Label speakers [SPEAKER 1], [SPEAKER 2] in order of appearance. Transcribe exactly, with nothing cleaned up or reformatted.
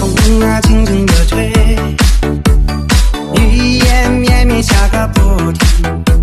[SPEAKER 1] 风啊轻轻地吹，雨也绵绵下个不停。